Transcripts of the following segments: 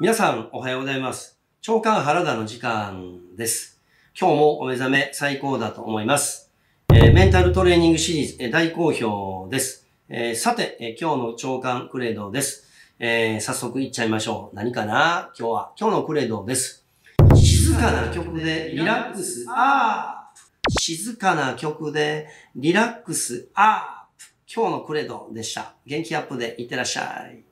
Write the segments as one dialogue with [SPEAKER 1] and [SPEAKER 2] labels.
[SPEAKER 1] 皆さんおはようございます。長官原田の時間です。今日もお目覚め最高だと思います。メンタルトレーニングシリーズ、大好評です。さて、今日の長官クレードです。早速いっちゃいましょう。何かな今日のクレードです。静かな曲でリラックスアップ。静かな曲でリラックスアップ。今日のクレードでした。元気アップでいってらっしゃい。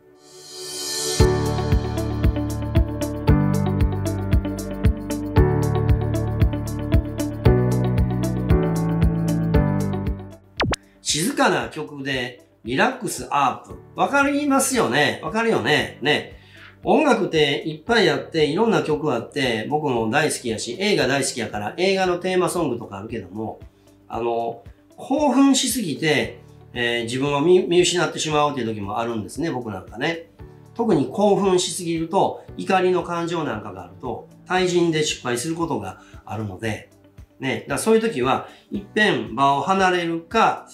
[SPEAKER 1] 静かな曲でリラックスアップ。わかりますよね。わかるよね。ね。音楽っていっぱいあって、いろんな曲あって、僕も大好きやし、映画大好きやから映画のテーマソングとかあるけども、興奮しすぎて、自分を見失ってしまうっていう時もあるんですね、僕なんかね。特に興奮しすぎると、怒りの感情なんかがあると、対人で失敗することがあるので、ね。だからそういう時は、いっぺん場を離れるか、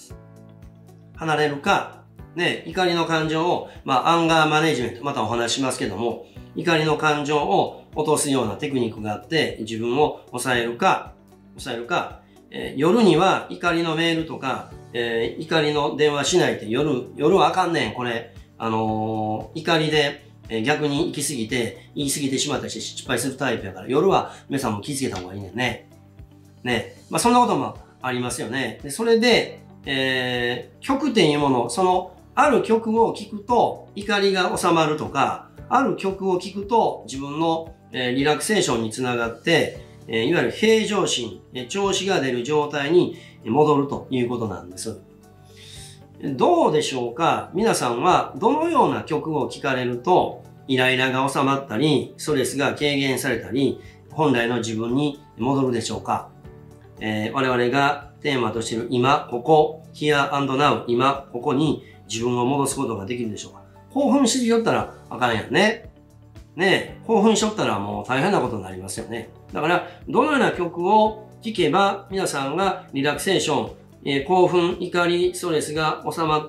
[SPEAKER 1] ね、怒りの感情を、アンガーマネジメント、またお話しますけども、怒りの感情を落とすようなテクニックがあって、自分を抑えるか、夜には怒りのメールとか、怒りの電話しないって夜はあかんねん、これ。怒りで、逆に行き過ぎて、言い過ぎてしまったりして失敗するタイプやから、夜は皆さんも気づけた方がいいねんね。ね。そんなこともありますよね。でそれで、曲っていうもの、ある曲を聴くと怒りが収まるとか、ある曲を聴くと自分の、リラクセーションにつながって、いわゆる平常心、調子が出る状態に戻るということなんです。どうでしょうか？皆さんはどのような曲を聴かれるとイライラが収まったり、ストレスが軽減されたり、本来の自分に戻るでしょうか？我々がテーマとしている今、ここ、here and now、今、ここに自分を戻すことができるでしょうか？興奮しすぎよったらあかんやんね。ねえ、興奮しとったらもう大変なことになりますよね。だから、どのような曲を聴けば皆さんがリラクセーション、興奮、怒り、ストレスが収まって、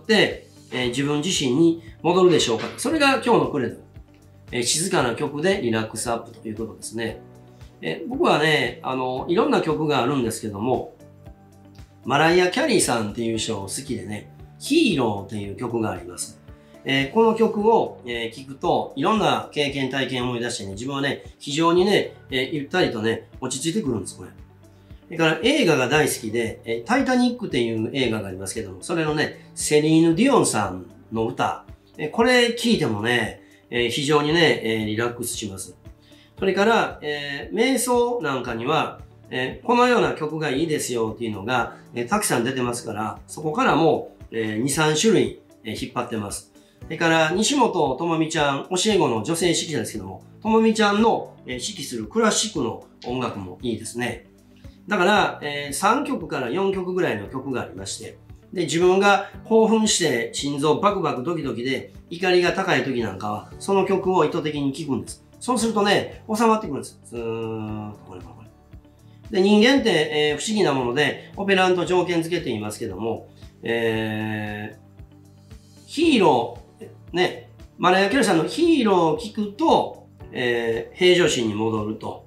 [SPEAKER 1] 自分自身に戻るでしょうか？それが今日のクレド。静かな曲でリラックスアップということですね。僕はね、いろんな曲があるんですけども、マライア・キャリーさんっていう人好きでね、ヒーローっていう曲があります。この曲を聴くと、いろんな経験、体験を思い出してね、自分はね、非常にね、ゆったりとね、落ち着いてくるんです、これ。それから映画が大好きで、タイタニックっていう映画がありますけども、それのね、セリーヌ・ディオンさんの歌、これ聴いてもね、非常にね、リラックスします。それから、瞑想なんかには、このような曲がいいですよっていうのが、たくさん出てますから、そこからも、2、3種類、引っ張ってます。それから、西本智美ちゃん、教え子の女性指揮者ですけども、智美ちゃんの、指揮するクラシックの音楽もいいですね。だから、3曲から4曲ぐらいの曲がありまして、で、自分が興奮して心臓バクバクドキドキで怒りが高い時なんかは、その曲を意図的に聴くんです。そうするとね、収まってくるんです。スーッとこれ。で、人間って、不思議なもので、オペラント条件付けて言いますけども、ヒーロー、ね、マライア・キャリーさんのヒーローを聞くと、平常心に戻ると。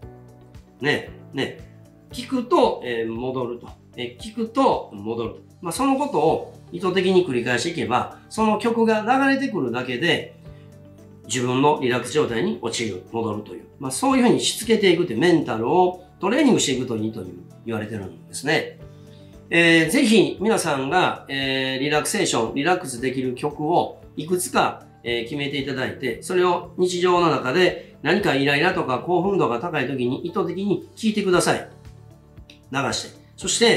[SPEAKER 1] 聞くと、戻ると。聞くと戻ると。そのことを意図的に繰り返していけば、その曲が流れてくるだけで、自分のリラックス状態に戻るという。そういうふうにしつけていくというメンタルをトレーニングしていくといいと言われてるんですね。ぜひ皆さんが、リラクセーション、リラックスできる曲をいくつか、決めていただいて、それを日常の中で何かイライラとか興奮度が高い時に意図的に聴いてください。流して。そして、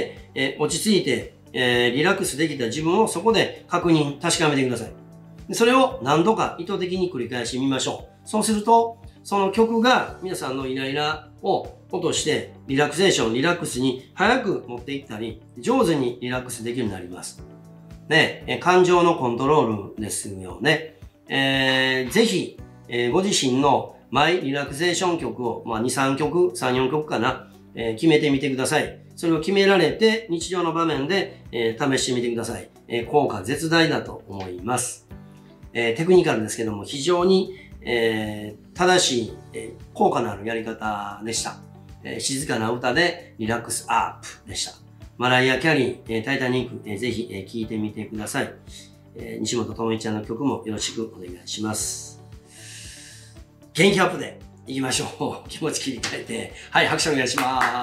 [SPEAKER 1] 落ち着いて、リラックスできた自分をそこで確かめてください。それを何度か意図的に繰り返してみましょう。そうすると、その曲が皆さんのイライラを落として、リラクセーション、リラックスに早く持っていったり、上手にリラックスできるようになります。ね、感情のコントロールですよね。ぜひ、ご自身のマイリラクゼーション曲を、2、3曲、3、4曲かな、決めてみてください。それを決められて、日常の場面で、試してみてください。効果絶大だと思います。テクニカルですけども、非常に正しい、効果のあるやり方でした。静かな歌でリラックスアップでした。マライア・キャリー、タイタニック、ぜひ、聴いてみてください。西本智美ちゃんの曲もよろしくお願いします。元気アップでいきましょう。気持ち切り替えて。はい、拍手お願いします。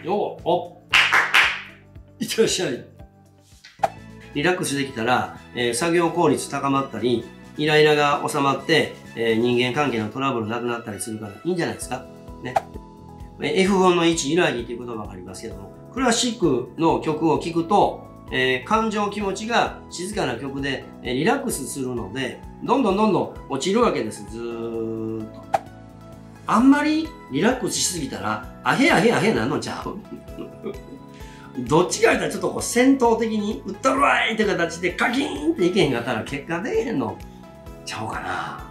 [SPEAKER 1] よー、おっ。いってらっしゃい。リラックスできたら、作業効率高まったり、イライラが収まって、人間関係のトラブルなくなったりするからいいんじゃないですか。ね。F 分の1、イラギという言葉がありますけども、クラシックの曲を聴くと、感情気持ちが静かな曲で、リラックスするので、どんどん落ちるわけです。ずーっと。あんまりリラックスしすぎたら、アヘなんのちゃうどっちか言ったらちょっとこう戦闘的に、うったるわいって形でカキーンっていけへんかったら結果出えへんのちゃうかな。